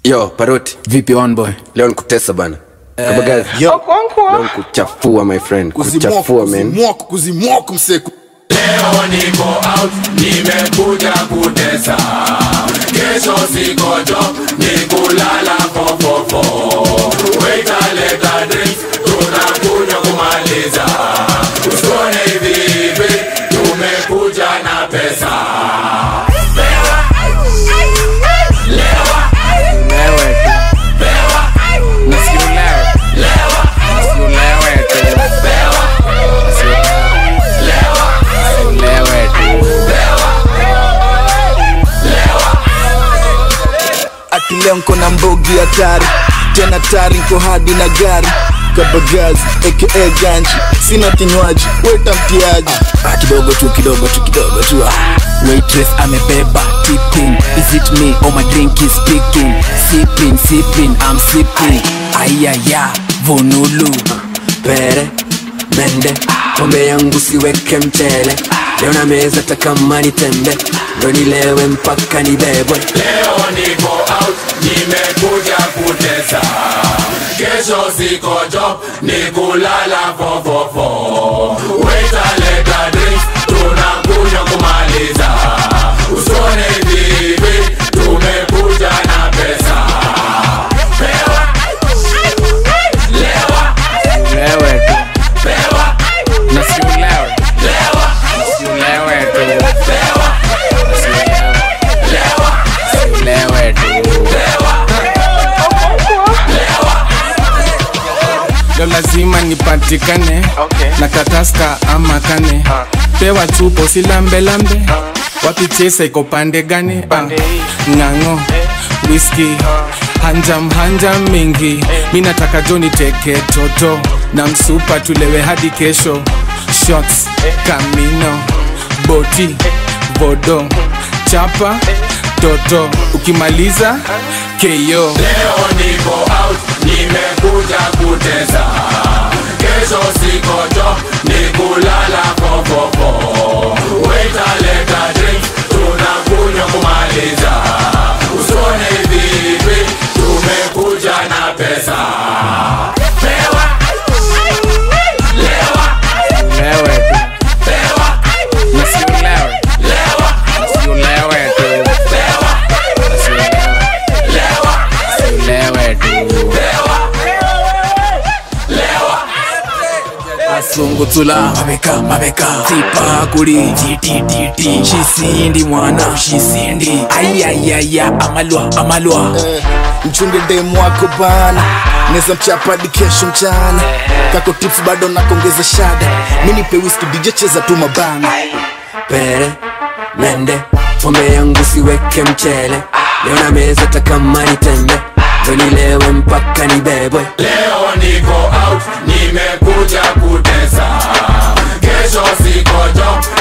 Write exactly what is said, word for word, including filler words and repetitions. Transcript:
Yo, Paroti. Vipi one boy? Leo nikutesa bana. Eh, Kaba guys. Yo. Leo nikuchafua my friend. Kuchafua man. Kuzimwoko, kuzimwoko mseku. Leo niko out, nimekuja kutesa. Kesho siko job, nikulala fo fo fo. Waita leta drinks, tunakunywa kumaliza. Usione hivi, tumekuja na pesa. Leo nko na mbogi hatari, tena tari nko hadi na gari. Kabagazi, aka ganji, sina kinywaji, weta mtiaji. Ah, kidogo tu, kidogo tu, kidogo tu. Waitress amebeba tipping. Is it me or my drink is speaking? Sipping, sipping, I'm sipping. Ayaya, vonulu. Pere, mende, pombe yangu siweke mchele. Leo na meza takamani tembe, ndo nilewe mpaka nibebwe. Leo niko out, nimekuja kutesa. Kesho siko job, nikulala fo fo fo. Waita leta drinks, tunakunywa kumaliza. Usione hivi, tumekuja na pesa. Pewa, lewa, lewe tu, pewa, na si ulewe, lewa, si ulewe tu, pewa, lewa, si ulewe tu. Leo lazima nipatikane, okay. Na kataska ama kane, uh. Pewa chupo si lambe lambe, uh. Wapi chesa iko pande gani, uh. Ngango, hey. Whisky, uh. Hanjam hanjam mingi, hey. Mina taka joni teke toto, na msupa tulewe hadi kesho. Shots, hey. Camino, boti, hey. Bodo, chapa, hey. Toto, ukimaliza K O. Leo niko out, nimekuja kutesa. Kesho siko job, nikulala fo fo fo. Waita leta drinks, tunakunywa kumaliza. Usione hivi, tumekuja na pesa. Pewa, lewa, lewe tu, pewa, na si ulewe, lewa, na si ulewe tu, pewa, na si ulewe, lewa, si ulewe tu. pewa, lewa. Asungutula mabeka mabeka tipa kuri titi titi shisindi mwana shisindi ayayaya amalwa amalwa. eh, Mchunge demu wako bana, neza mchapa di kesho mchana. Kako tips bado nakongeza shada, mini pe whisky D J cheza tu mabana. Pere, mende, pombe yangu siweke mchele. Leo na meza takamani tembe, ndo nilewe mpaka nibebwe. Leo niko out, nimekuja kutesa. Kesho siko job,